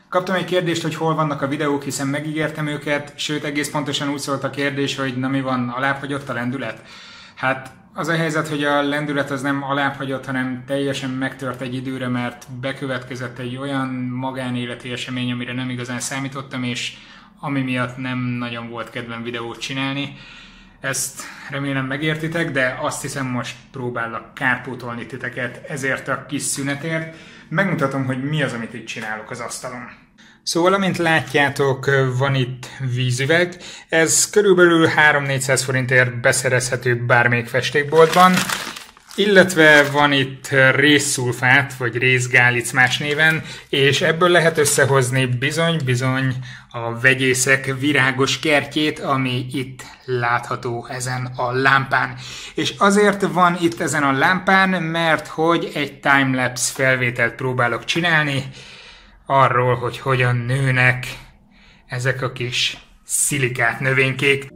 Kaptam egy kérdést, hogy hol vannak a videók, hiszen megígértem őket, sőt egész pontosan úgy szólt a kérdés, hogy na mi van, alábbhagyott a lendület? Hát az a helyzet, hogy a lendület az nem alábbhagyott, hanem teljesen megtört egy időre, mert bekövetkezett egy olyan magánéleti esemény, amire nem igazán számítottam, és ami miatt nem nagyon volt kedvem videót csinálni. Ezt remélem megértitek, de azt hiszem most próbálok kárpótolni titeket ezért a kis szünetért. Megmutatom, hogy mi az, amit itt csinálok az asztalon. Szóval, amint látjátok, van itt vízüveg. Ez körülbelül 300-400 forintért beszerezhető bármelyik festékboltban. Illetve van itt rézszulfát, vagy rézgálic más néven, és ebből lehet összehozni bizony-bizony a vegyészek virágos kertjét, ami itt látható ezen a lámpán. És azért van itt ezen a lámpán, mert hogy egy timelapse felvételt próbálok csinálni arról, hogy hogyan nőnek ezek a kis szilikát növénykék.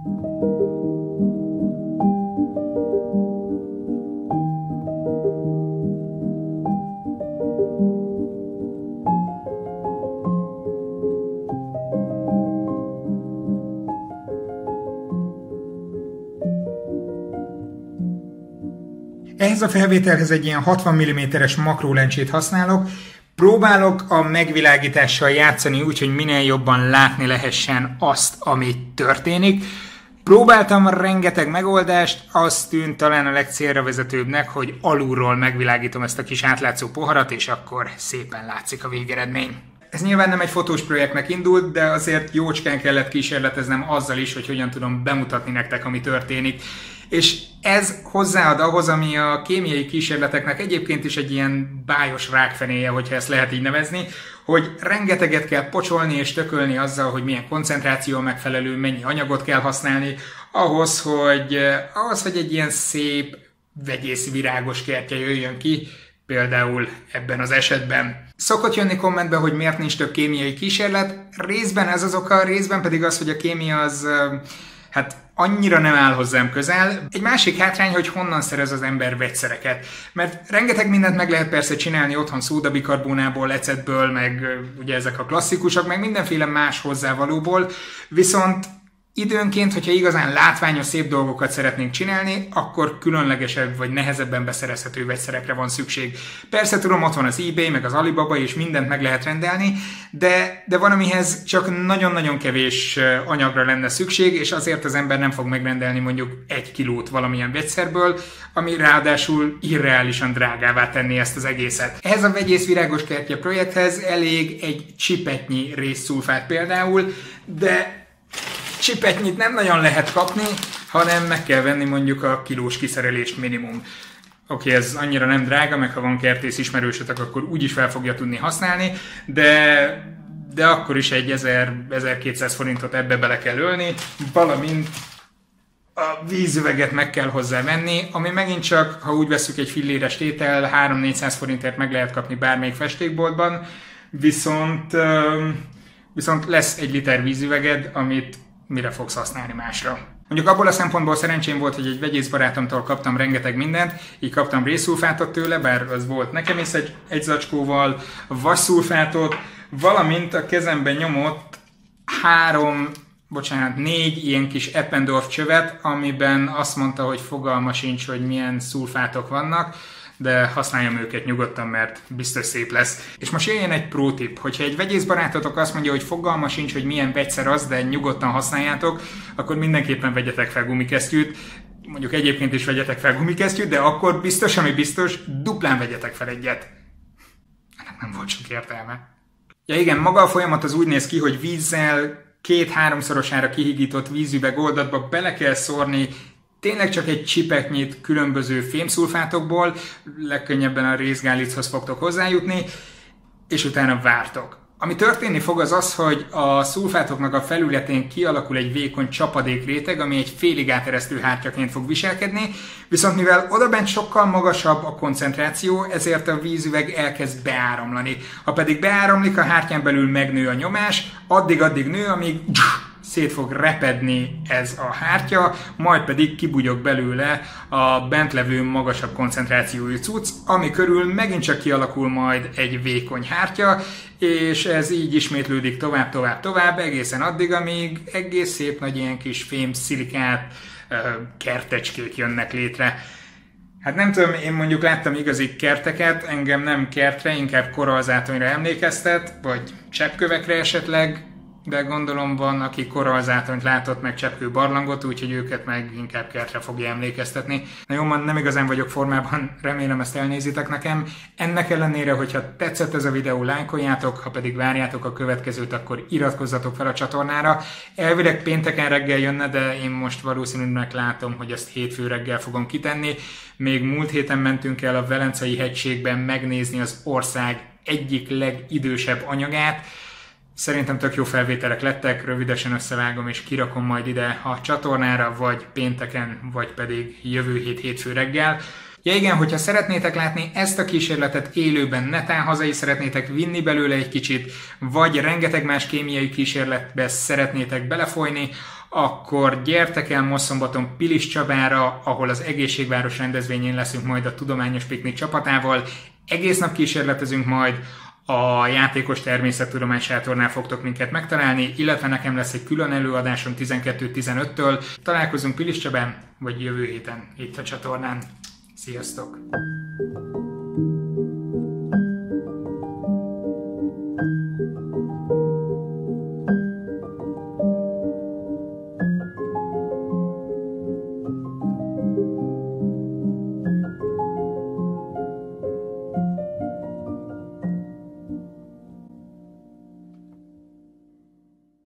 Ehhez a felvételhez egy ilyen 60 mm-es makrólencsét használok. Próbálok a megvilágítással játszani úgy, hogy minél jobban látni lehessen azt, ami történik. Próbáltam rengeteg megoldást, azt tűnt talán a legcélra vezetőbbnek, hogy alulról megvilágítom ezt a kis átlátszó poharat, és akkor szépen látszik a végeredmény. Ez nyilván nem egy fotós projektnek indult, de azért jócskán kellett kísérleteznem azzal is, hogy hogyan tudom bemutatni nektek, ami történik. És ez hozzáad ahhoz, ami a kémiai kísérleteknek egyébként is egy ilyen bájos rákfenéje, hogyha ezt lehet így nevezni, hogy rengeteget kell pocsolni és tökölni azzal, hogy milyen koncentráció megfelelő, mennyi anyagot kell használni, ahhoz, hogy egy ilyen szép, vegyész virágos kertje jöjjön ki, például ebben az esetben. Szokott jönni kommentbe, hogy miért nincs több kémiai kísérlet, részben ez az oka, részben pedig az, hogy a kémia az annyira nem áll hozzám közel. Egy másik hátrány, hogy honnan szerez az ember vegyszereket. Mert rengeteg mindent meg lehet persze csinálni otthon szódabikarbónából, ecetből, meg ugye ezek a klasszikusok, meg mindenféle más hozzávalóból, viszont időnként, hogyha igazán látványos, szép dolgokat szeretnénk csinálni, akkor különlegesebb vagy nehezebben beszerezhető vegyszerekre van szükség. Persze tudom, ott van az eBay, meg az Alibaba, és mindent meg lehet rendelni, de van, amihez csak nagyon-nagyon kevés anyagra lenne szükség, és azért az ember nem fog megrendelni mondjuk 1 kilót valamilyen vegyszerből, ami ráadásul irreálisan drágává tenni ezt az egészet. Ehhez a vegyész virágos kertje projekthez elég egy csipetnyi rézszulfát például, de csipetnyit nem nagyon lehet kapni, hanem meg kell venni mondjuk a kilós kiszerelést minimum. Oké, ez annyira nem drága, meg ha van kertész ismerősötek, akkor úgyis fel fogja tudni használni, de akkor is egy 1000-1200 forintot ebbe bele kell ölni, valamint a vízüveget meg kell hozzá venni, ami megint csak, ha úgy vesszük, egy filléres tétel, 300-400 forintért meg lehet kapni bármelyik festékboltban, viszont lesz 1 liter vízüveged, amit mire fogsz használni másra. Mondjuk abból a szempontból szerencsém volt, hogy egy vegyész barátomtól kaptam rengeteg mindent, így kaptam rézszulfátot tőle, bár az volt nekem is egy zacskóval, vasszulfátot, valamint a kezemben nyomott 4 ilyen kis Eppendorf csövet, amiben azt mondta, hogy fogalma sincs, hogy milyen szulfátok vannak, de használjam őket nyugodtan, mert biztos szép lesz. És most jöjjön egy pro tip, hogyha egy vegyész barátotok azt mondja, hogy fogalma sincs, hogy milyen vegyszer az, de nyugodtan használjátok, akkor mindenképpen vegyetek fel gumikesztyűt, mondjuk egyébként is vegyetek fel gumikesztyűt, de akkor biztos, ami biztos, duplán vegyetek fel egyet. Ennek nem volt sok értelme. Ja igen, maga a folyamat az úgy néz ki, hogy vízzel 2-3-szorosára kihigított vízüveg oldatba bele kell szórni tényleg csak egy csipetnyit különböző fémszulfátokból, legkönnyebben a rézgálichoz fogtok hozzájutni, és utána vártok. Ami történni fog az, hogy a szulfátoknak a felületén kialakul egy vékony csapadékréteg, ami egy félig áteresztő hártyaként fog viselkedni, viszont mivel odabent sokkal magasabb a koncentráció, ezért a vízüveg elkezd beáramlani. Ha pedig beáramlik, a hártyán belül megnő a nyomás, addig nő, amíg szét fog repedni ez a hártya, majd pedig kibugyog belőle a bent levő magasabb koncentrációjú cucc, ami körül megint csak kialakul majd egy vékony hártya, és ez így ismétlődik tovább, egészen addig, amíg egész szép nagy ilyen kis fém szilikát kertecskék jönnek létre. Hát nem tudom, én mondjuk láttam igazi kerteket, engem nem kertre, inkább korallzátonyra emlékeztet, vagy cseppkövekre esetleg, de gondolom van, aki korallzátonyt látott, meg cseppkő barlangot, úgyhogy őket meg inkább kertre fogja emlékeztetni. Na jó, nem igazán vagyok formában, remélem ezt elnézitek nekem. Ennek ellenére, hogyha tetszett ez a videó, lájkoljátok, ha pedig várjátok a következőt, akkor iratkozzatok fel a csatornára. Elvileg pénteken reggel jönne, de én most valószínűleg látom, hogy ezt hétfő reggel fogom kitenni. Még múlt héten mentünk el a Velencei hegységben megnézni az ország egyik legidősebb anyagát. Szerintem tök jó felvételek lettek, rövidesen összevágom és kirakom majd ide a csatornára, vagy pénteken, vagy pedig jövő hét hétfő reggel. Ja igen, hogyha szeretnétek látni ezt a kísérletet élőben, netán haza is szeretnétek vinni belőle egy kicsit, vagy rengeteg más kémiai kísérletbe szeretnétek belefolyni, akkor gyertek el most szombaton Pilis Csabára, ahol az Egészségváros rendezvényén leszünk majd a Tudományos Piknik csapatával. Egész nap kísérletezünk majd, a Játékos Természettudomány sátornál fogtok minket megtalálni, illetve nekem lesz egy külön előadásom 12-15-től. Találkozunk Pilis Csabán, vagy jövő héten itt a csatornán. Sziasztok!